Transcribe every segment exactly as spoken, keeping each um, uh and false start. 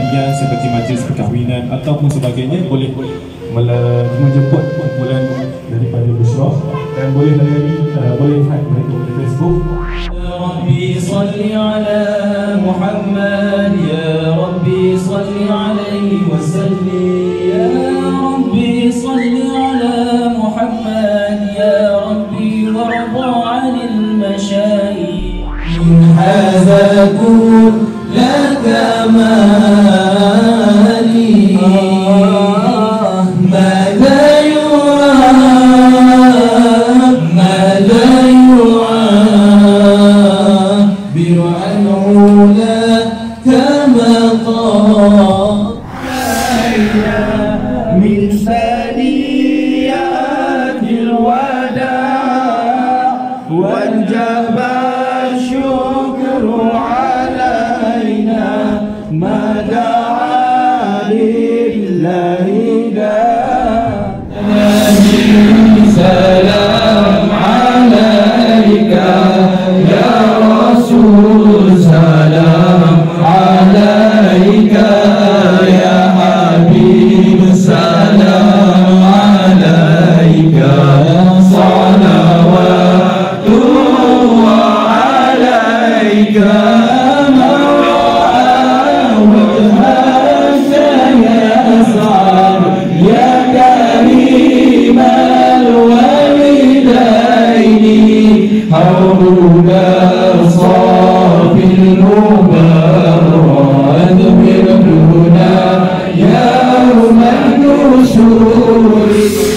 perhatian seperti majlis perkahwinan ataupun sebagainya, boleh menjemput kumpulan daripada Bushra dan boleh layari, uh, boleh lihat mereka di Facebook. Ya Rabbi salli ala Muhammad, Ya Rabbi salli alaihi wa sallim, Ya Rabbi salli ala Muhammad, Ya Rabbi warda 'anil masyayikh min hadha kun laka mali من ثنيات الوداع وانجب الشكر علينا ما دعا لله سلام عليك يا رسول سلام عليك يا حبيب سلام عليك صلوات الله عليك من رأى وجهك يسعد يا كريم الوالدين حولك صافي المبرد بالهدى يوم النشور.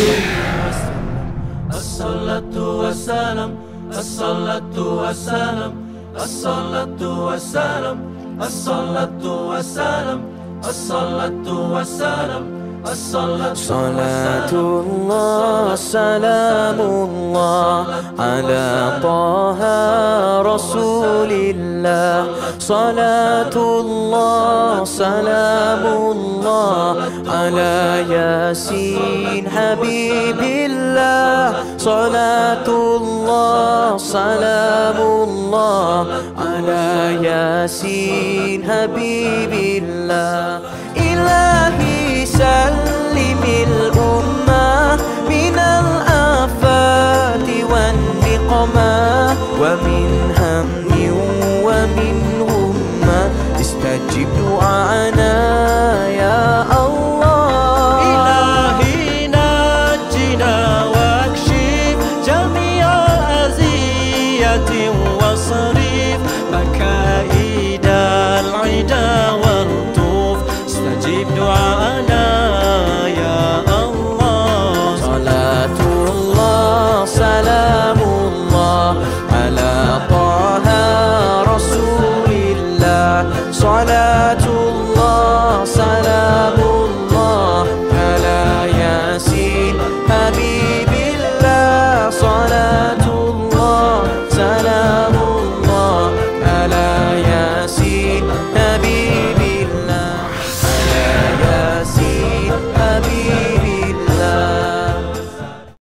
الصلاة والسلام الصلاة والسلام الصلاة والسلام الصلاة والسلام الصلاة والسلام صلاة الله سلام الله على طه رسول الله. صلاة الله سلام الله على ياسين حبيب الله. صلاة الله سلام الله على ياسين حبيب الله. إلهي سلم الأمة من الآفات والنقمة ومن هم ومن غمة. استجب دعانا يا الله. إلهي نجنا واكشف جميع الأذية وصل